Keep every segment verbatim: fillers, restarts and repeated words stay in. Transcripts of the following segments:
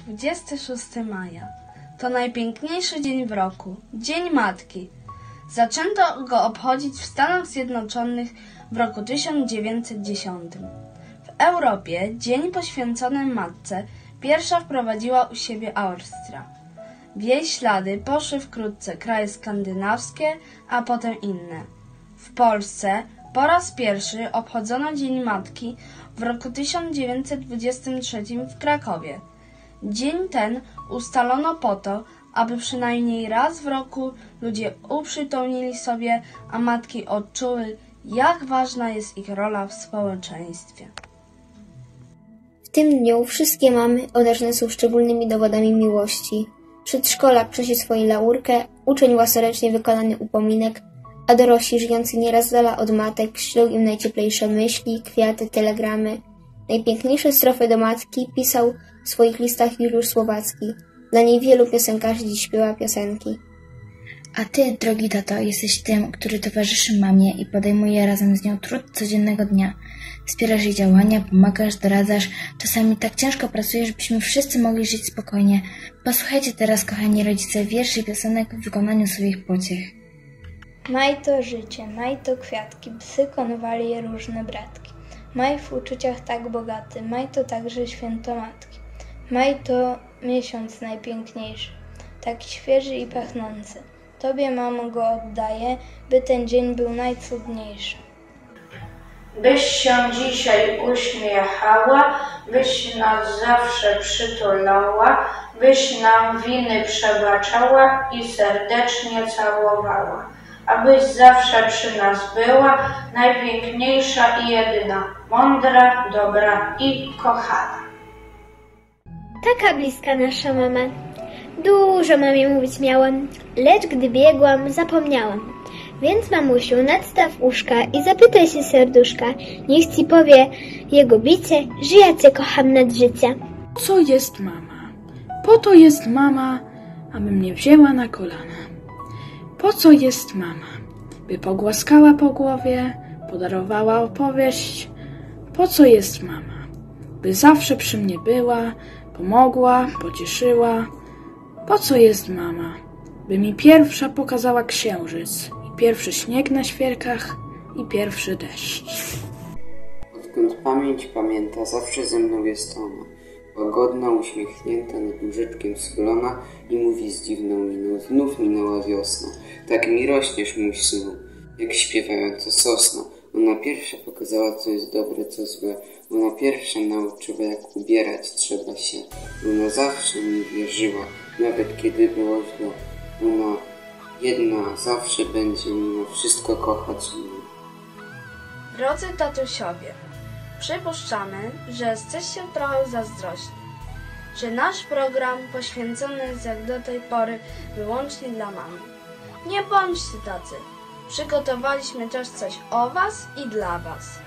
dwudziestego szóstego maja. To najpiękniejszy dzień w roku, Dzień Matki. Zaczęto go obchodzić w Stanach Zjednoczonych w roku tysiąc dziewięćset dziesiątym. W Europie dzień poświęcony matce pierwsza wprowadziła u siebie Austria. W jej ślady poszły wkrótce kraje skandynawskie, a potem inne. W Polsce po raz pierwszy obchodzono Dzień Matki w roku tysiąc dziewięćset dwudziestym trzecim w Krakowie. Dzień ten ustalono po to, aby przynajmniej raz w roku ludzie uprzytomnili sobie, a matki odczuły, jak ważna jest ich rola w społeczeństwie. W tym dniu wszystkie mamy odarzone są szczególnymi dowodami miłości. Przedszkolak przynosi swoją laurkę, uczeń łasorecznie wykonany upominek, a dorośli żyjący nieraz z dala od matek ślą im najcieplejsze myśli, kwiaty, telegramy. Najpiękniejsze strofy do matki pisał w swoich listach Juliusz Słowacki. Dla niej wielu piosenkarzy dziś śpiewa piosenki. A ty, drogi tato, jesteś tym, który towarzyszy mamie i podejmuje razem z nią trud codziennego dnia. Wspierasz jej działania, pomagasz, doradzasz. Czasami tak ciężko pracujesz, byśmy wszyscy mogli żyć spokojnie. Posłuchajcie teraz, kochani rodzice, wierszy i piosenek w wykonaniu swoich pociech. Maj to życie, maj to kwiatki, psy konowali je różne bratki. Maj w uczuciach tak bogaty, maj to także święto matki. Maj to miesiąc najpiękniejszy, taki świeży i pachnący. Tobie, mamo, go oddaję, by ten dzień był najcudniejszy. Byś się dzisiaj uśmiechała, byś nas zawsze przytulała, byś nam winy przebaczała i serdecznie całowała. Abyś zawsze przy nas była, najpiękniejsza i jedyna, mądra, dobra i kochana. Taka bliska nasza mama. Dużo mamie mówić miałam, lecz gdy biegłam, zapomniałam. Więc mamusiu, nadstaw uszka i zapytaj się serduszka, niech ci powie jego bicie, że ja cię kocham nad życie. Po co jest mama? Po to jest mama, aby mnie wzięła na kolana. Po co jest mama? By pogłaskała po głowie, podarowała opowieść. Po co jest mama? By zawsze przy mnie była, pomogła, pocieszyła. Po co jest mama? By mi pierwsza pokazała księżyc i pierwszy śnieg na świerkach i pierwszy deszcz. Odkąd pamięć pamięta, zawsze ze mną jest ona. Łagodna, uśmiechnięta, nad łóżeczkiem schylona i mówi z dziwną miną: znów minęła wiosna. Tak mi rośniesz, mój synu, jak śpiewająca sosna. Ona pierwsza pokazała, co jest dobre, co złe. Ona pierwsza nauczyła, jak ubierać trzeba się. Ona zawsze mi wierzyła, nawet kiedy było źle. Ona jedna zawsze będzie mimo wszystko kochać mnie. Drodzy tatusiowie, przypuszczamy, że jesteście trochę zazdrośni, że nasz program poświęcony jest jak do tej pory wyłącznie dla mamy. Nie bądźcie tacy. Przygotowaliśmy też coś o was i dla was.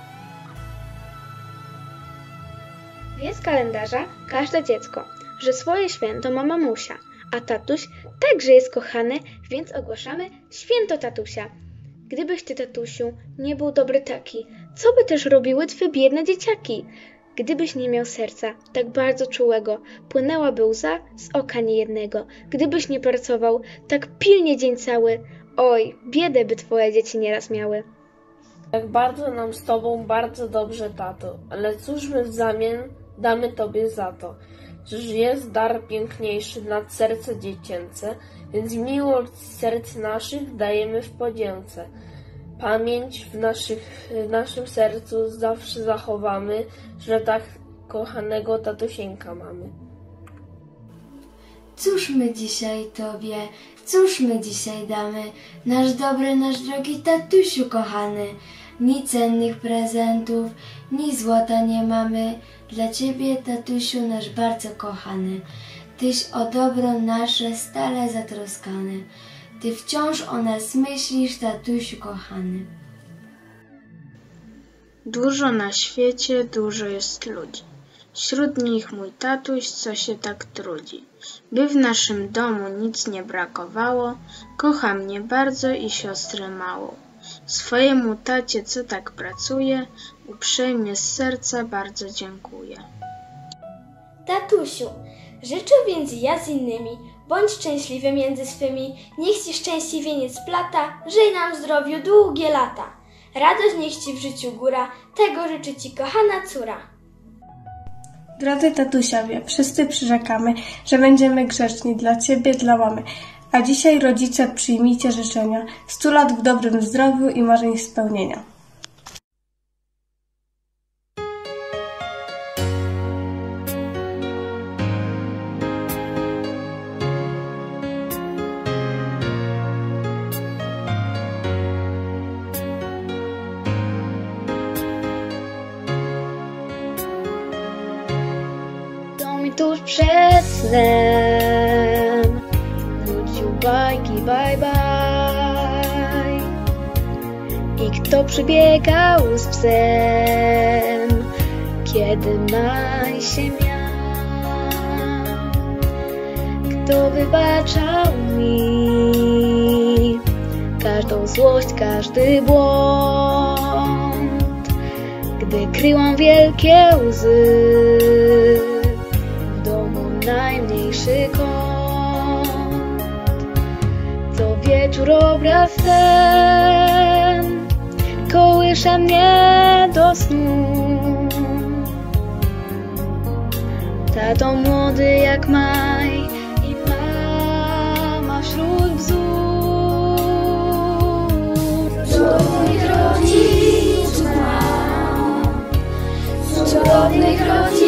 Wie z kalendarza każde dziecko, że swoje święto ma mamusia, a tatuś także jest kochany, więc ogłaszamy święto tatusia. Gdybyś ty, tatusiu, nie był dobry taki, co by też robiły twe biedne dzieciaki? Gdybyś nie miał serca tak bardzo czułego, płynęłaby łza z oka niejednego. Gdybyś nie pracował tak pilnie dzień cały, oj, biedę by twoje dzieci nieraz miały. Jak bardzo nam z tobą bardzo dobrze, tato, ale cóż my w zamian damy tobie za to? Czyż jest dar piękniejszy nad serce dziecięce, więc miłość serc naszych dajemy w podzięce. Pamięć w, naszych, w naszym sercu zawsze zachowamy, że tak kochanego tatusieńka mamy. Cóż my dzisiaj tobie, cóż my dzisiaj damy, nasz dobry, nasz drogi tatusiu kochany. Ni cennych prezentów, ni złota nie mamy, dla ciebie, tatusiu, nasz bardzo kochany. Tyś o dobro nasze stale zatroskany, ty wciąż o nas myślisz, tatusiu kochany. Dużo na świecie, dużo jest ludzi. Wśród nich mój tatuś, co się tak trudzi. By w naszym domu nic nie brakowało, kocha mnie bardzo i siostrę małą. Swojemu tacie, co tak pracuje, uprzejmie z serca bardzo dziękuję. Tatusiu, Życzę więc ja z innymi, bądź szczęśliwy między swymi, niech Ci szczęście wieniec splata, żyj nam w zdrowiu długie lata. Radość niech Ci w życiu góra, tego życzy Ci kochana córa. Drodzy tatusiowie, wszyscy przyrzekamy, że będziemy grzeczni dla Ciebie, dla mamy. A dzisiaj rodzice przyjmijcie życzenia, stu lat w dobrym zdrowiu i marzeń spełnienia. Tuż przed snem nucił bajki bye bye i kto przybiegał z psem, kiedy maj się miał, kto wybaczał mi każdą złość, każdy błąd, gdy kryłam wielkie łzy, najmniejszy kąt. Co wieczór obraz ten kołysze mnie do snu. Tato młody jak maj i mama wśród bzów. Cudownych rodziców mam, cudownych rodziców.